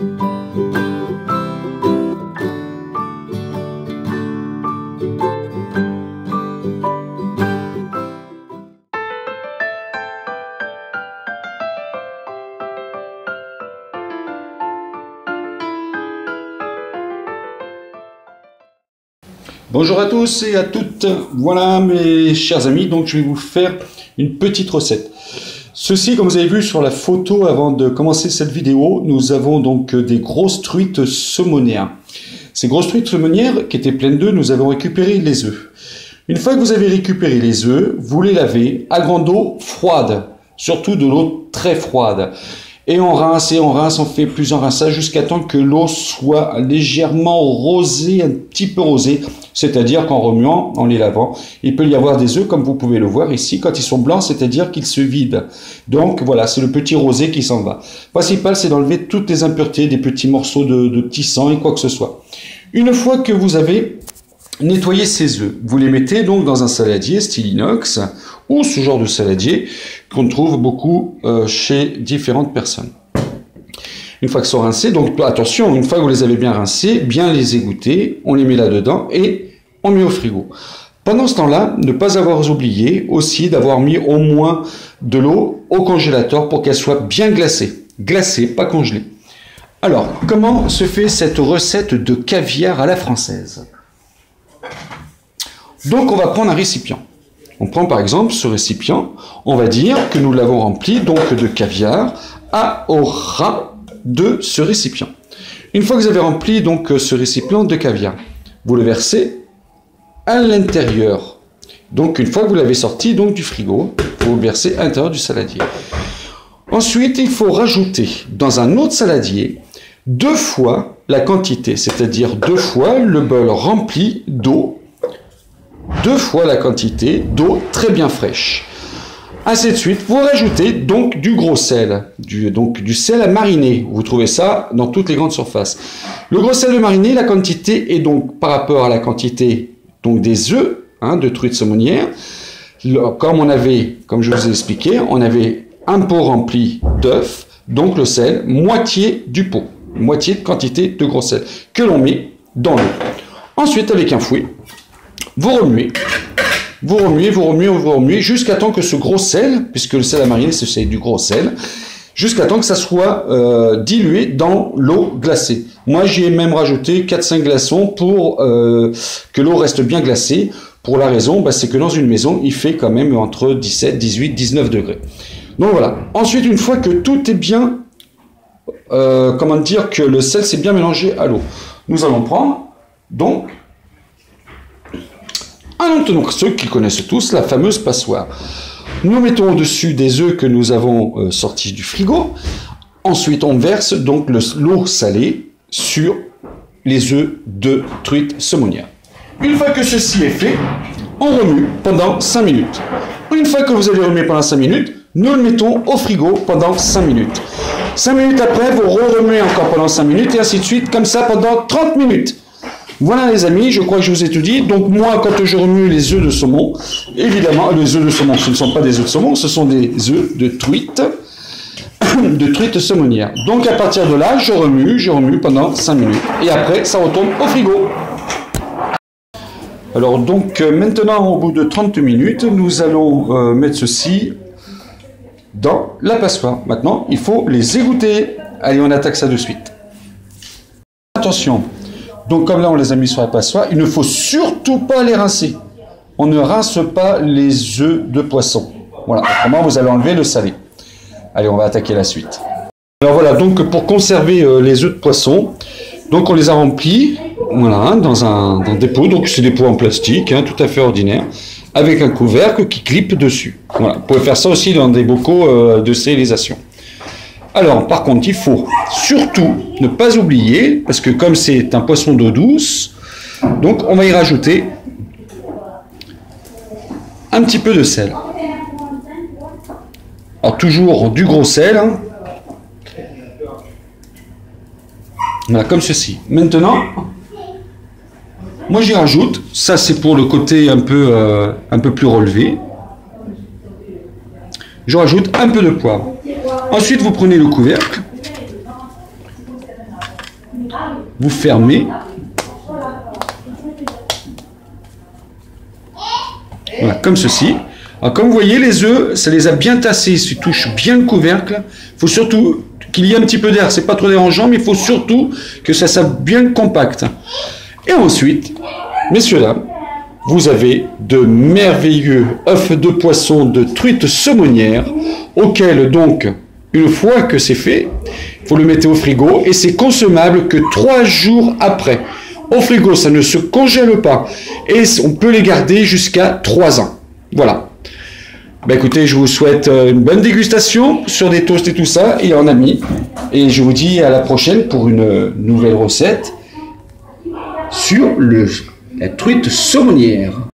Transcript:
Bonjour à tous et à toutes, voilà mes chers amis, donc je vais vous faire une petite recette. Ceci, comme vous avez vu sur la photo avant de commencer cette vidéo, nous avons donc des grosses truites saumonières. Ces grosses truites saumonières qui étaient pleines d'œufs, nous avons récupéré les œufs. Une fois que vous avez récupéré les œufs, vous les lavez à grande eau froide, surtout de l'eau très froide. Et on rince, on fait plusieurs rinçages jusqu'à temps que l'eau soit légèrement rosée, un petit peu rosée. C'est-à-dire qu'en remuant, en les lavant, il peut y avoir des œufs, comme vous pouvez le voir ici, quand ils sont blancs, c'est-à-dire qu'ils se vident. Donc voilà, c'est le petit rosé qui s'en va. Le principal, c'est d'enlever toutes les impuretés, des petits morceaux de petit sang et quoi que ce soit. Une fois que vous avez nettoyé ces œufs, vous les mettez donc dans un saladier style inox, ou ce genre de saladier qu'on trouve beaucoup chez différentes personnes. Une fois qu'ils sont rincés, donc attention, une fois que vous les avez bien rincés, bien les égoutter, on les met là-dedans et on met au frigo. Pendant ce temps-là, ne pas avoir oublié aussi d'avoir mis au moins de l'eau au congélateur pour qu'elle soit bien glacée. Glacée, pas congelée. Alors, comment se fait cette recette de caviar à la française? Donc, on va prendre un récipient. On prend par exemple ce récipient, on va dire que nous l'avons rempli donc de caviar au ras de ce récipient. Une fois que vous avez rempli donc ce récipient de caviar, vous le versez à l'intérieur. Donc une fois que vous l'avez sorti donc du frigo, vous le versez à l'intérieur du saladier. Ensuite, il faut rajouter dans un autre saladier 2 fois la quantité, c'est-à-dire 2 fois le bol rempli d'eau, 2 fois la quantité d'eau très bien fraîche. Ainsi de suite, vous rajoutez donc du gros sel, du sel à mariner. Vous trouvez ça dans toutes les grandes surfaces. Le gros sel de mariner, la quantité est donc par rapport à la quantité donc des œufs de truite saumonière. Comme je vous ai expliqué, on avait un pot rempli d'œufs, donc le sel, moitié du pot, moitié de quantité de gros sel que l'on met dans l'eau. Ensuite, avec un fouet, vous remuez. Vous remuez jusqu'à temps que ce gros sel, puisque le sel à mariner c'est du gros sel, jusqu'à temps que ça soit dilué dans l'eau glacée. Moi j'y ai même rajouté 4-5 glaçons pour que l'eau reste bien glacée. Pour la raison, c'est que dans une maison il fait quand même entre 17, 18, 19 degrés. Donc voilà. Ensuite, une fois que tout est bien, que le sel s'est bien mélangé à l'eau, nous allons prendre donc donc ceux qui connaissent tous la fameuse passoire. Nous mettons au-dessus des œufs que nous avons sortis du frigo. Ensuite, on verse donc l'eau salée sur les œufs de truite saumonière. Une fois que ceci est fait, on remue pendant 5 minutes. Une fois que vous avez remué pendant 5 minutes, nous le mettons au frigo pendant 5 minutes. 5 minutes après, vous remuez encore pendant 5 minutes et ainsi de suite, comme ça pendant 30 minutes. Voilà les amis, je crois que je vous ai tout dit. Donc moi, quand je remue les œufs de saumon, évidemment, les œufs de saumon, ce ne sont pas des œufs de saumon, ce sont des œufs de truite saumonière. Donc à partir de là, je remue pendant 5 minutes. Et après, ça retourne au frigo. Alors donc maintenant, au bout de 30 minutes, nous allons mettre ceci dans la passoire. Maintenant, il faut les égoutter. Allez, on attaque ça de suite. Attention. Donc comme là on les a mis sur la passoire, il ne faut surtout pas les rincer. On ne rince pas les œufs de poisson. Voilà, autrement vous allez enlever le salé. Allez, on va attaquer la suite. Alors voilà, donc pour conserver les œufs de poisson, donc on les a remplis, voilà, dans des pots, donc c'est des pots en plastique, tout à fait ordinaires, avec un couvercle qui clippe dessus. Voilà, vous pouvez faire ça aussi dans des bocaux de stérilisation. Alors, par contre, il faut surtout ne pas oublier, parce que comme c'est un poisson d'eau douce, donc on va y rajouter un petit peu de sel. Alors, toujours du gros sel. Voilà, comme ceci. Maintenant, moi j'y rajoute, ça c'est pour le côté un peu plus relevé. Je rajoute un peu de poivre. Ensuite, vous prenez le couvercle vous fermez. Voilà, comme ceci. Alors, comme vous voyez, les œufs, ça les a bien tassés, ils touchent bien le couvercle. Il faut surtout qu'il y ait un petit peu d'air, c'est pas trop dérangeant, mais il faut surtout que ça soit bien compact. Et ensuite, messieurs, dames, vous avez de merveilleux œufs de poisson de truite saumonnière, auquel donc, une fois que c'est fait, vous le mettez au frigo et c'est consommable que 3 jours après. Au frigo, ça ne se congèle pas et on peut les garder jusqu'à 3 ans. Voilà. Ben écoutez, je vous souhaite une bonne dégustation sur des toasts et tout ça, et en amis. Et je vous dis à la prochaine pour une nouvelle recette sur la truite saumonnière.